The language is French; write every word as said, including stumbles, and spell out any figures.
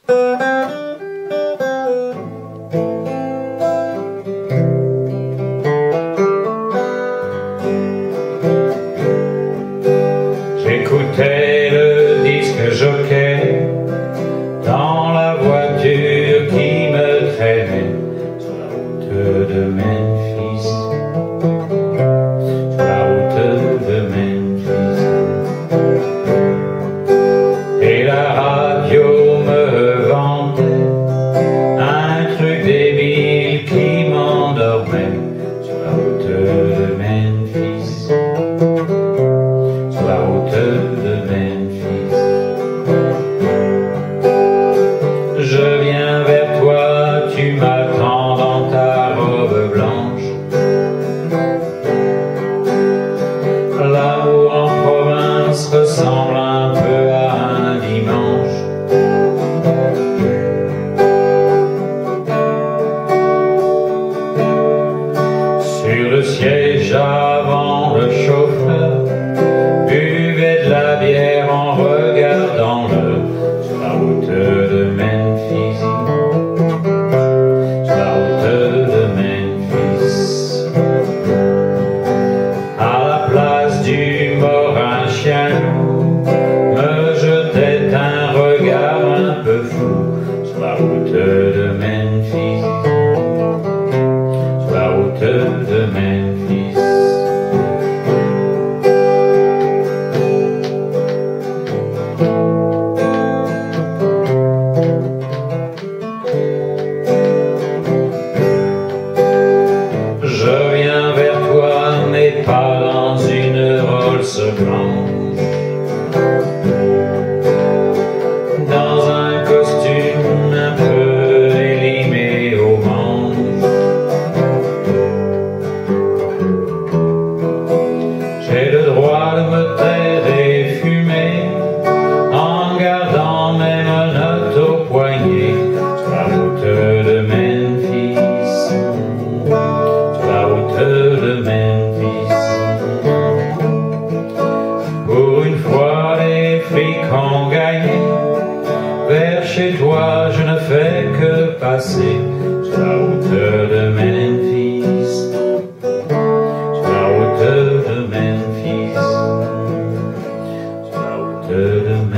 J'écoutais le disque jockey dans la voiture qui me traînait sur la route de Memphis, sur la route de Memphis. Et la radio me vendait un truc débile qui m'endormait sur la route de Memphis, sur la route de Memphis. Je viens vers toi, tu m'attends dans ta robe blanche. L'amour en province ressemble un peu à un dimanche. Sur le siège avant, le chauffeur buvait de la bière en regardant l'heure sur la route de Memphis, sur la route de Memphis. À la place du mort, un chien me jetait un regard un peu fou sur la route de Memphis, sur la route de Memphis. Je viens vers toi, mais pas dans une Rolls blanche, dans un costume un peu élimé aux manches. J'ai le droit de me taire et fumer en gardant mes menottes au poignet sur la route de Memphis, sur la route de Memphis. Pour une fois les flics ont gagné, vers chez toi je ne fais que passer sur la route de Memphis, sur la route de Memphis, sur la route de Memphis.